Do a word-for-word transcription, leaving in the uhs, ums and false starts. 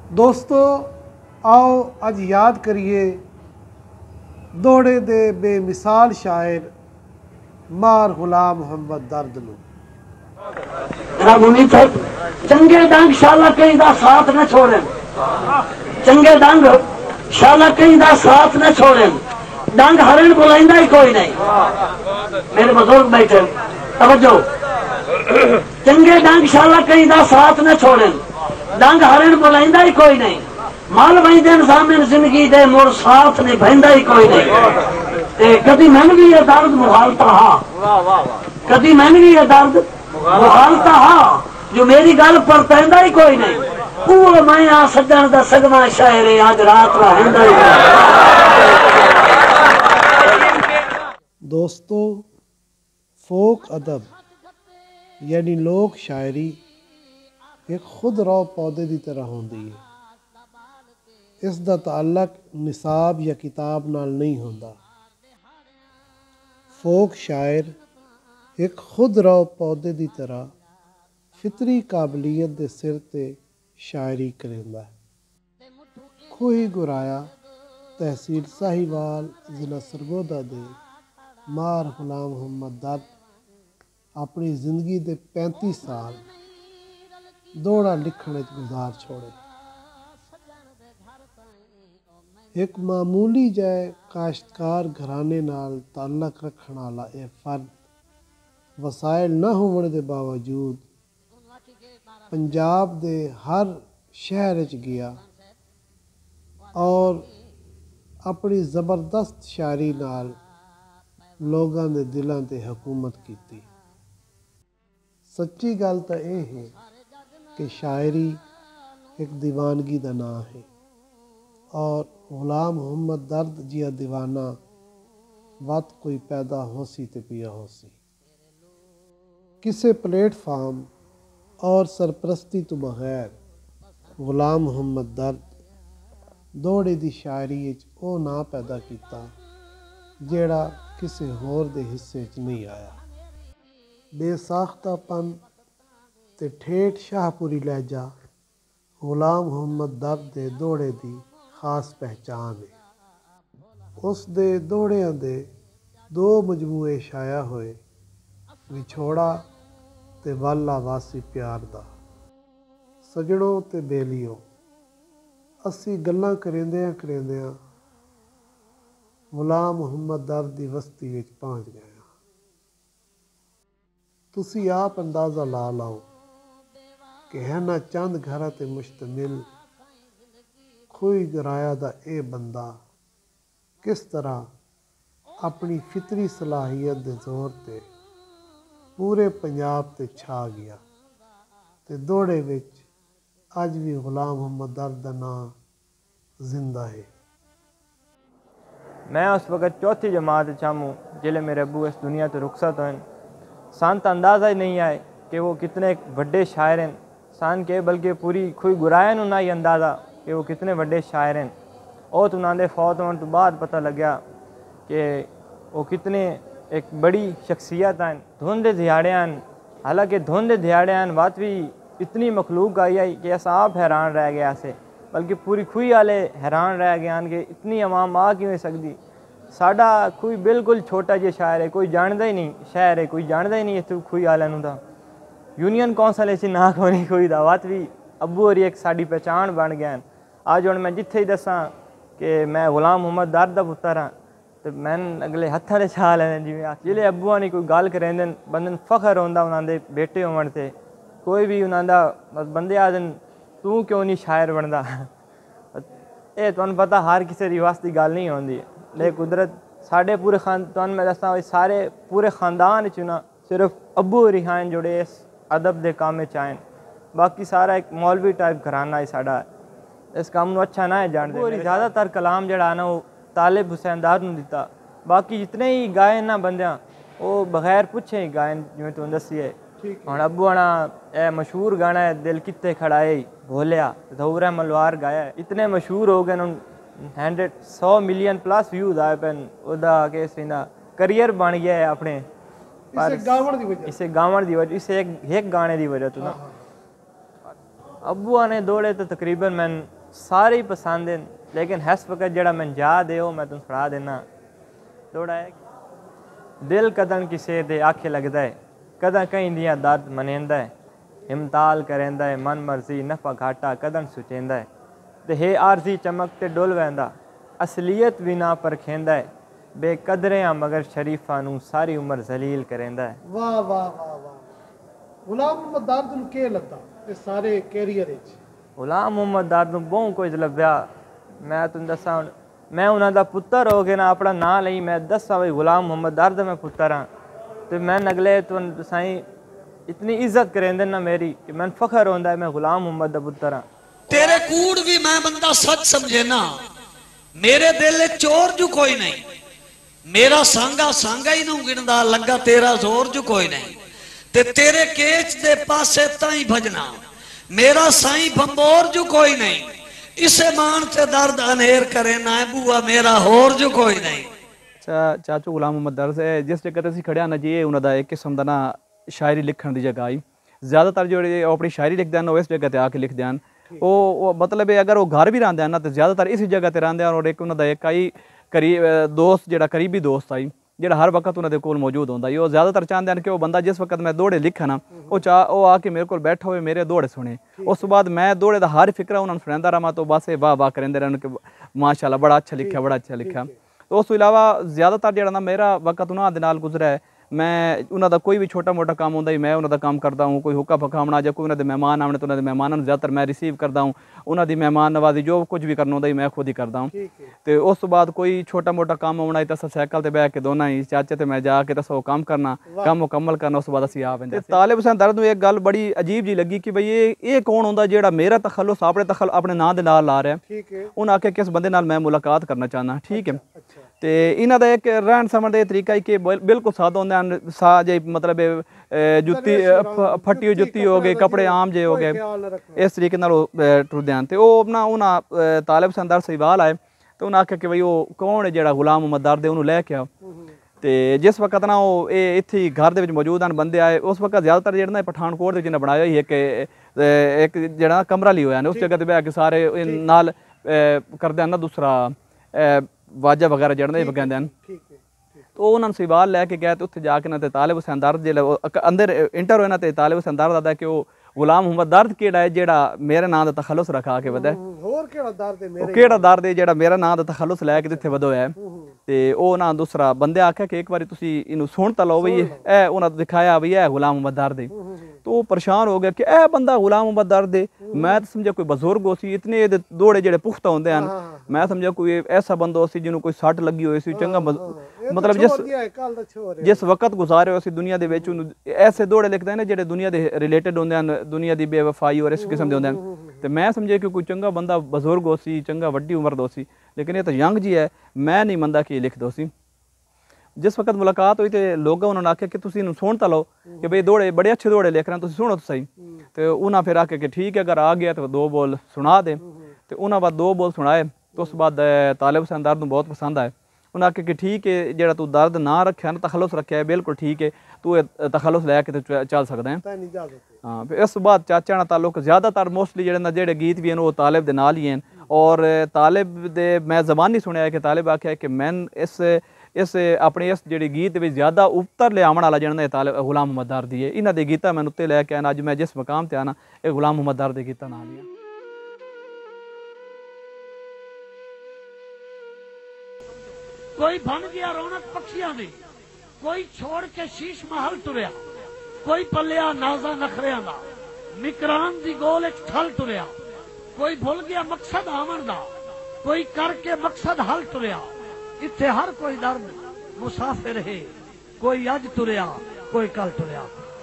दोस्तों आओ अज याद करिए दौड़े दे बेमिसाल शायर मार गुलाम मोहम्मद दर्द नूं। चंगे डंग शाला कहीं दा साथ न छोड़े, चंगे डंग शाला कहीं दा साथ न छोड़े, डंग हरण बुलाइंदा ही कोई नहीं। मेरे बुजुर्ग बैठे तवज्जो, चंगे डंग शाला कहीं दा साथ न छोड़े, डंग हरण बुलाइंदा ही कोई नहीं। माल बहिंदे सामने जिंदगी दे मुड़ साथ नहीं बहिंदा ही कोई नहीं। ते कदी मैंने भी ये दर्द मुहालता हा, कदी मैंने भी ये दर्द मुहालता हा, जो मेरी गल पर पैंदा ही कोई नहीं। वो मैं आ सज्जन दा सगमा शायर आज रात रहंदा ही। दोस्तों फोक अदब यानी लोक शायरी एक खुद रौ पौधे की तरह होती है। इसका ताल्लक निसाब या किताब नाल नहीं होता। फोक शायर एक खुद रौ पौधे की तरह फितरी काबलियत के सिर ते शायरी करेंदा है। खोही गुराया तहसील साहिवाल जिला सरगोदा दे मार गुलाम मोहम्मद दर्द अपनी जिंदगी के पैंती साल दौड़ा लिखने गुजार छोड़े। एक मामूली जै काश्तकार घराने नाल ताल्लक रखने वाला यह फर्द वसाइल न होने के बावजूद पंजाब दे हर शहर च गया और अपनी ज़बरदस्त शायरी नाल लोगों के दिलों ते हुकूमत की। सच्ची गल तो यह है कि शायरी एक दीवानगी का नाम है और गुलाम मोहम्मद दर्द जिया दीवाना वत कोई पैदा होसी ते पिया होसी। किसी प्लेटफार्म और सरपरस्ती तो बगैर गुलाम मोहम्मद दर्द दौड़े की शायरी वो ना पैदा किया जेड़ा किसी होर दे हिस्से च नहीं आया। बेसाख्तापन ते ठेठ शाहपुरी लहजा गुलाम मोहम्मद दर्द दे दौड़े की खास पहचान है। उस दे दौड़ियां दे दो मजमूए छाया होए, विछोड़ा ते वाला वासी प्यार दा। सजड़ों ते बेलियों असी गल्लां करेंदियां करेंदियां गुलाम मोहम्मद दर्द की बस्ती विच पहुँच गए। तुसी आप अंदाज़ा ला लाओ कि है ना चंद घरां ते मुश्तमिल खोई गराया दा ए बंदा किस तरह अपनी फितरी सलाहियत के जोर ते पूरे पंजाब ते छा गया ते दौड़े विच अज भी गुलाम मोहम्मद दर्द का नाम जिंदा है। मैं उस वक्त चौथी जमात चाहूँ जिले मेरे अबू इस दुनिया तो रुखसत हुए। सान तो अंदाज़ा ही नहीं आए कि वो कितने बड़े शायर हैं। सान के बल्कि पूरी खुई गुराया नूं ना ही अंदाज़ा कि वो कितने बड़े शायर हैं। और तो उन्होंने फौत होने तो बाद पता लग्या कि वो कितने एक बड़ी शख्सियत हैं। धुंध दिहाड़े हैं, हालांकि धुंध दिहाड़े हैं बात भी इतनी मखलूक आई आई कि अस आप हैरान रह गया से, बल्कि पूरी खुई वाले हैरान रह गए कि इतनी आवाम आ क्यों सकती। साडा खुई बिल्कुल छोटा जिहा शहर है, कोई जानता ही नहीं शहर है, कोई जानता ही नहीं इतों खुई वाले नूं। यूनियन कौंसल इस ना कोनी कोई दावत भी अबू और एक साड़ी पहचान बन गए। अज हुण मैं जिथे ही दसा कि मैं गुलाम मोहम्मद दर्द का पुत्र हाँ तो मैं अगले हत्थां दे छा लैंदे। जिवें जिहड़े अबूआं ने कोई गल करेंदे बंदे नूं फखर होंदा उन्हां दे बेटे होवन ते। कोई भी उन्हां दा बंदे आखदे तू क्यों नहीं शायर बनदा। ये तुहानूं पता हर किसी दी वस दी गल नहीं होंदी, लेकिन कुदरत साढ़े पूरे खान तुहानूं मैं दसां सारे पूरे खानदान च ना सिर्फ अबू होरी हैं जोड़े इस अदब के काम में आए। बाकी सारा एक मौलवी टाइप घराना है साडा, इस काम को अच्छा ना है जानते। ज़्यादातर कलाम जड़ा ना वो तालिब हुसैन दर्द नूं दिता। बाकी जितने ही गायन ना बंदियां वो बगैर पुछे ही गायन जिवें तुहानूं दस्सिए। हुण अबू आना ए मशहूर गाना है दिल कित्ते खड़ा है भोलिया ज़हूर मलवार गाया है, इतने मशहूर हो गए हंड्रेड सौ मिलियन प्लस व्यूज आए पैन। ओदा केस इंदा करियर बन गया है अपने इसे गावण दी वजह इसे गावण दी वजह इसे एक, एक गाने की वजह तो ना। अबू ने दौड़े तो तकरीबन मैं सारे ही पसंद हैं, लेकिन इस वक्त जड़ा मैं याद है वो मैं तुम सुना देना थोड़ा है। दिल कदन किसे दे आखे लगता है, कदा कहीं दिया दर्द मनेंदा है, हिमताल करेंदा है, मन मर्जी नफा घाटा कदन सुचेंदा है, ते हे आरजी चमक ते डुल वैंदा, असलियत भी ना परखेंदा है, बेकदरे आ मगर शरीफा नू सारी उम्र जलील करेंदा है। वाह वाह वाह वाह। गुलाम मोहम्मद दर्द नू के लगदा इस सारे कैरियर विच? गुलाम मोहम्मद दर्द नू बहुत कुछ लभ्या। मैं तुम दसा मैं उन्हां दा पुत्तर हो के ना अपना नाम लई मैं दसा भाई गुलाम मोहम्मद दर्द मैं पुत्तर हाँ, तो मैं नगले तुम साईं इतनी इज्जत करेंदे ना मेरी कि मैं फखर होंदा है मैं गुलाम मोहम्मद दा पुत्तर हाँ। तेरे कूड़ भी मैं बंदा सच समझे ना, मेरे दिल चोर जो कोई नहीं, मेरा सांगा सांगा ही नहीं गिनदा, लगा तेरा जोर जो कोई नहीं, ते तेरे केच दे पासे ताई भजना, मेरा साईं भंबोर जो कोई नहीं, इसे मान ते दर्द अनहेर करे ना बुआ मेरा होर जो कोई नहीं। अच्छा चाचू गुलाम मोहम्मद दर्द है जिस जगह ते असीं खड़िया ना जी, उन्हां दा एक किस्म दा ना शायरी लिखण दी जगह आई, ज़्यादातर जो अपनी शायरी लिखते हैं वो इस जगह ते आके लिखते हैं, वो मतलब अगर वो घर भी रहिंदे ना तो ज़्यादातर इस जगह ते रहिंदे, और एक उन्हां दा एक आई करीब दोस्त जेड़ा करीबी दोस्त आई जेड़ा हर वक्त उन्होंने कोल मौजूद होंदा, वो ज़्यादातर चाहते हैं कि वो बंदा जिस वक्त मैं दौड़े लिखा ना वो चाह वो आके मेरे को बैठा हुए मेरे दौड़े सुने, उस बाद मैं दौड़े का हर फिक्रा उन्होंने सुनांदा रहा, तो बस वाह वाह करेंदे रहन कि माशाल्लाह बड़ा अच्छा लिखा बड़ा अच्छा लिखा। तो उस तो इलावा ज़्यादातर जेड़ा ना मेरा वक्त उन्होंने दे नाल गुजरा है, मैं उन्हों दा कोई भी छोटा मोटा काम होंदा ही मैं उन्हों दा काम करता हूँ, कोई हुक्का पकावना या कोई उन्होंने मेहमान आने तो उन्होंने मेहमानों ज़्यादातर मैं रिसीव करता हूँ, उन्होंने मेहमान नवाजी जो कुछ भी करना होंदा ही मैं खुद ही करता हूँ। तो उस बाद कोई छोटा मोटा काम होना तो अस साइकिल ते बह के दोनों ही चाचे ते मैं जाके तो वो काम करना काम मुकम्मल करना, उस बाद असीं आ पैंदे। तालिब हुसैन दर्द नूं एक गल बड़ी अजीब जी लगी कि बई ये ये कौन होंदा जेड़ा मेरा तखल्लुस अपने तखल अपने नां दे नाल ला रहा है, उन्हें आखे किस बंदे नाल मैं मुलाकात करना चाहना, ठीक है। तो इन्हों का एक रहन सहन का तरीका ही कि बिल्कुल सादा होंगे, सा जे मतलब जुत्ती फटी हुई जुत्ती हो गई, कपड़े आम जे हो गए, इस तरीके टुरदे हैं। तो वो अपना उन्हें तालिब हुसैन दर्द सहीवाल आए तो उन्हें आख्या कि भाई वो कौन है जो गुलाम मोहम्मद दर्द है उन्होंने लैके आओ। तो जिस वक्त ना वो इत्थे घर के मौजूद हैं बंदे आए, उस वक्त ज़्यादातर जो ना पठानकोट जिन्हें बनाया ही एक एक जो कमरा ली हुआ उस जगह पर बह के सारे नाल करते हैं ना दूसरा वाजा वगैरह जड़ने बगाते हैं। तो उन्होंने सवाल लैके गए तो उत्थे जाके ना तालिब हुसैन दर्द जो अंदर इंटर होए ना तो तालिब हुसैन दर्द आता कि वो गुलाम मोहम्मद दर्द केड़ा है जेड़ा मेरे नाम का तखल्लुस रखा के वधे, केड़ा दर्द है जेड़ा मेरा नाम का तखल्लुस लैके इत्थे वधो है। तो वो ना दूसरा बंदे आख्या कि एक बार तुसी इनू सुन तो लो बई ए उन्हें दिखाया बई ए गुलाम मोहम्मद दर्द है। तो वो परेशान हो गया कि ए बंदा गुलाम मोहम्मद दर्द है, मैं तो समझा कोई बजुर्ग हो सी, इतने दौड़े जेड़े पुख्ता होंदे हैं, मैं समझा कोई ऐसा बंदा हो सी जिन्होंने कोई सट लगी हुई सी, चंगा मतलब जिस जिस वक्त गुजारे हो सी दुनिया दे विच ऐसे दौड़े लिखते हैं ना जेड़े दुनिया दे रिलेटेड होंदे हैं, दुनिया की बेवफाई और इस किस्म के होंदे हैं। तो मैं समझे कि कोई चंगा बंदा बजुर्ग हो सी, चंगा वड्डी उम्र दो सी, लेकिन ये तो यंग जी है, मैं नहीं मनदा कि लिख दो सी। जिस वक्त मुलाकात हुई तो लोग उन्होंने आख्या कि तुम सुन तो लो कि भाई दौड़े बड़े अच्छे दौड़े लिख रहे हैं, तुम सुनो तो सही। तो उन्हें फिर आख्या कि ठीक है अगर आ गया तो दो बोल सुना दे। तो उन्होंने बाद दो बोल सुनाए, तो उस बाद तालिब हुसैन दर्द बहुत पसंद आए। उन्हें आख्या कि ठीक है जेड़ा तू दर्द ना रखा ना तखल्लुस रखा है बिल्कुल ठीक है, तू तखल्लुस लैके तो चल सकता है। हाँ फिर इस बाद चाचा ना ताल्लुक ज़्यादातर मोस्टली जेड़े ना जेड़े गीत भी हैं वो तालिब दे नाल ही हैं, और तालिब दे मैं ज़बानी सुनिया है कि तालिब आख्या कि मैं इस इस अपने इस जी गीत में ज़्यादा उतर ले आने वाला जरा तालिब गुलाम मोहम्मद दर्द ही है। इन्हों के गीता मैं उत्ते लैके आना, अज मैं जिस मकाम पर आना ये गुलाम मोहम्मद दर्द के गीता नाल ही। कोई बन गया रौनक पक्षियां दी, कोई छोड़ के शीश महल तुरया, कोई पलिया नाजा नखरिया दा, मिकरान दी गोल एक ठल तुरया, कोई भूल गया मकसद आमन दा, कोई करके मकसद हल तुरया, इत्थे हर कोई दर्द मुसाफिर है, कोई अज तुरया कोई कल तुरया।